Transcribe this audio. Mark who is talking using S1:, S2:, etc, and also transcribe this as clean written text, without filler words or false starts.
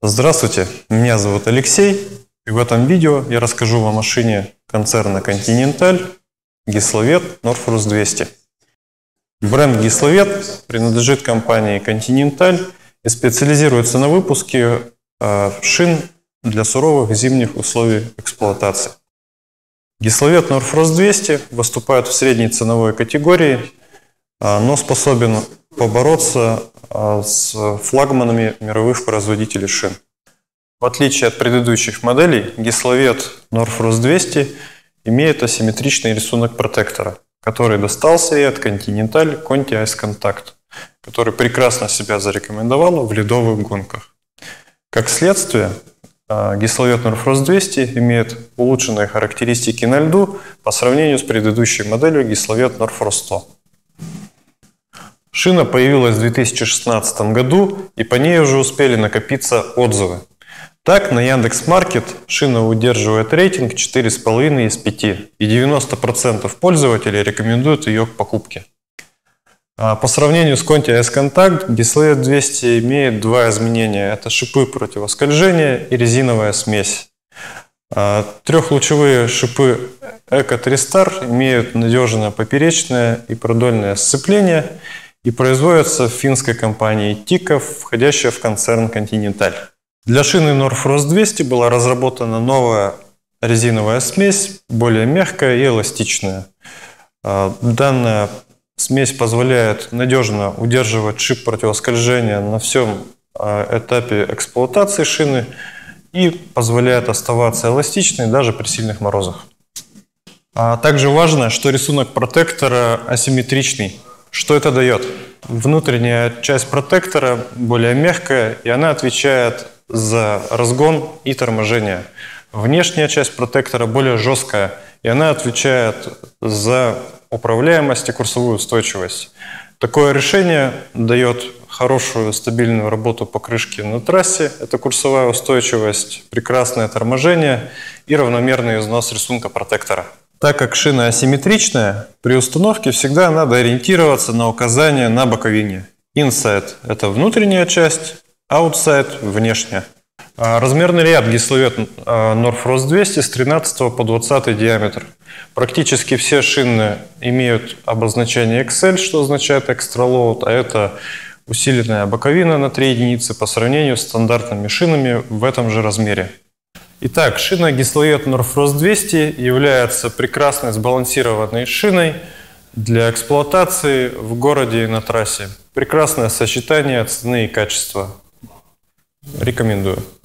S1: Здравствуйте, меня зовут Алексей, и в этом видео я расскажу вам о шине концерна Continental Gisloved Norfrost 200. Бренд Gisloved принадлежит компании Continental и специализируется на выпуске шин для суровых зимних условий эксплуатации. Gisloved Norfrost 200 выступает в средней ценовой категории, но способен побороться с флагманами мировых производителей шин. В отличие от предыдущих моделей, Gisloved Norfrost 200 имеет асимметричный рисунок протектора, который достался ей от Continental Conti Ice Contact, который прекрасно себя зарекомендовал в ледовых гонках. Как следствие, Gisloved Norfrost 200 имеет улучшенные характеристики на льду по сравнению с предыдущей моделью Gisloved Norfrost 100. Шина появилась в 2016 году, и по ней уже успели накопиться отзывы. Так, на Яндекс.Маркет шина удерживает рейтинг 4,5 из 5, и 90% пользователей рекомендуют ее к покупке. По сравнению с Conti Ice Contact, Gisloved 200 имеет два изменения. Это шипы противоскольжения и резиновая смесь. Трехлучевые шипы Eco 3 Star имеют надежное поперечное и продольное сцепление и производятся в финской компании Tikka, входящей в концерн Continental. Для шины Norfrost 200 была разработана новая резиновая смесь, более мягкая и эластичная. Данная смесь позволяет надежно удерживать шип противоскольжения на всем этапе эксплуатации шины и позволяет оставаться эластичной даже при сильных морозах. Также важно, что рисунок протектора асимметричный. Что это дает? Внутренняя часть протектора более мягкая, и она отвечает за разгон и торможение. Внешняя часть протектора более жесткая, и она отвечает за управляемость и курсовую устойчивость. Такое решение дает хорошую стабильную работу покрышки на трассе. Это курсовая устойчивость, прекрасное торможение и равномерный износ рисунка протектора. Так как шина асимметричная, при установке всегда надо ориентироваться на указания на боковине. Inside – это внутренняя часть, outside – внешняя. Размерный ряд Gisloved Norfrost 200 с 13 по 20 диаметр. Практически все шины имеют обозначение XL, что означает Extra Load, а это усиленная боковина на 3 единицы по сравнению с стандартными шинами в этом же размере. Итак, шина Gisloved Norfrost 200 является прекрасной сбалансированной шиной для эксплуатации в городе и на трассе. Прекрасное сочетание цены и качества. Рекомендую.